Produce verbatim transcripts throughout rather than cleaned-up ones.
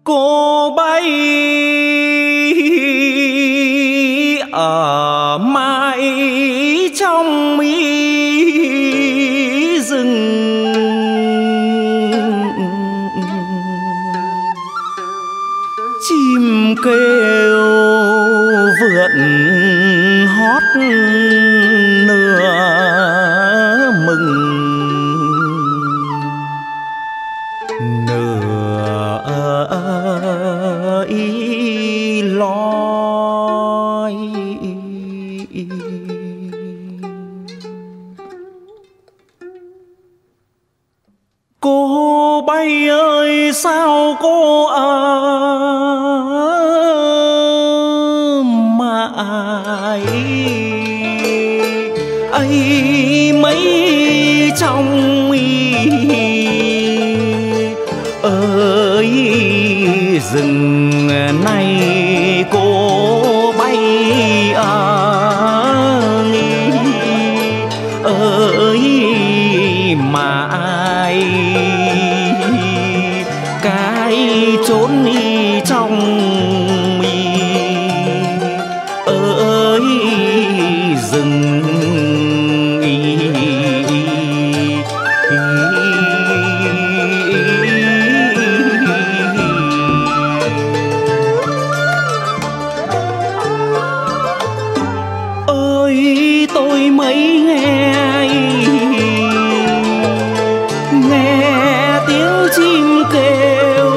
Cô bay ở mãi trong mi rừng, chim kêu vượn hót nửa mừng nửa ý loi. Cô bay ơi sao cô ở mãi ấy mấy trong ơi rừng này. Cô bay ơi mãi cái chốn trong mi ơi rừng ơi. Tôi mới nghe nghe tiếng chim kêu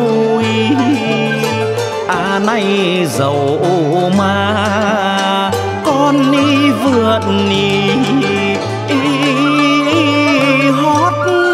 à này dẫu mà con đi vượt đi hót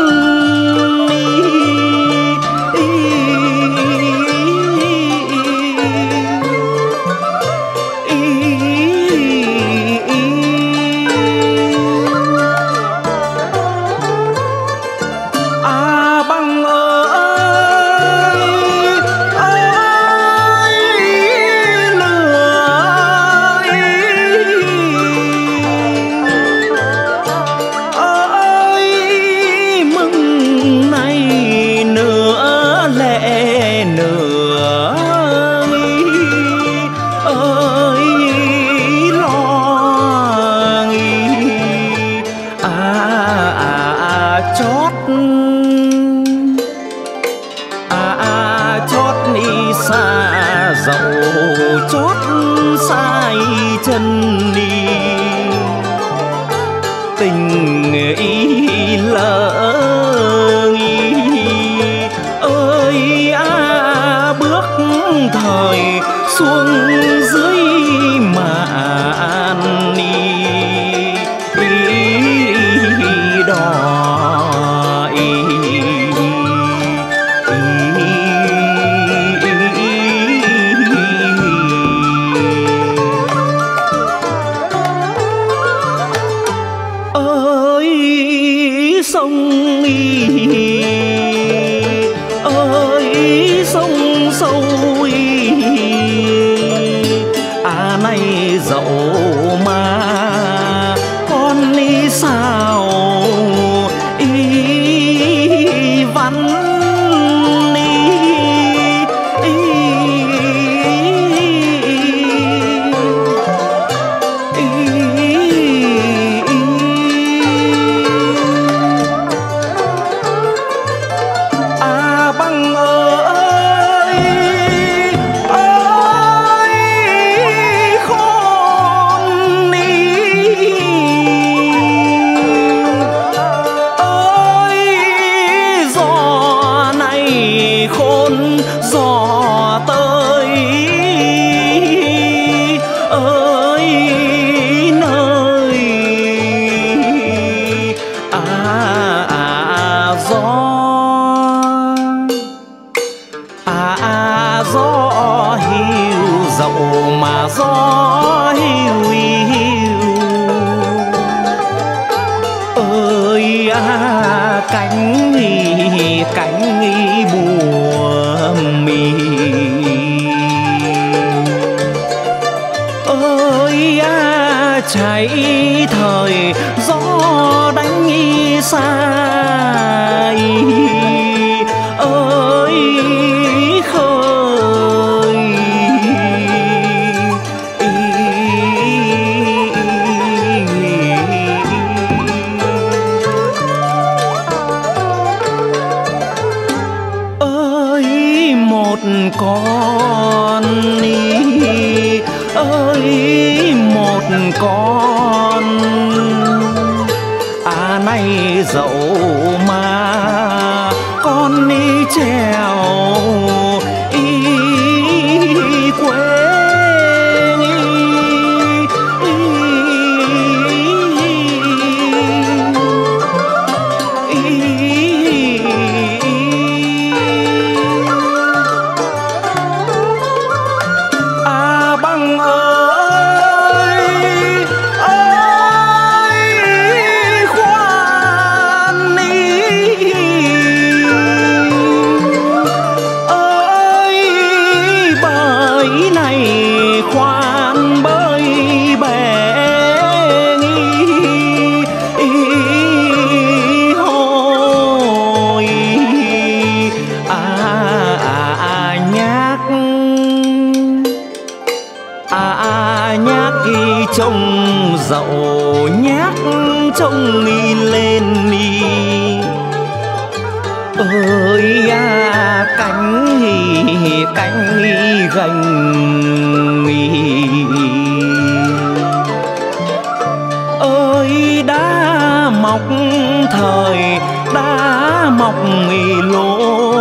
dẫu chót sai chân đi tình ý lỡ ơi à bước thời xuống dưới màn đi đò sông ơi sông sâu à này dẫu mà con đi sao y vắn khôn gió tới ơi nơi à, à gió à, à gió hiu dẫu mà gió hiu hiu ơi à cánh cánh bùa mì ơi à cháy thời gió đánh xa ơi khơi con đi ơi một con à nay dẫu mà con đi trèo y quê trông dậu nhát trông đi lên đi ơi à, cánh hì cánh hì gành ơi đã mọc thời đã mọc lố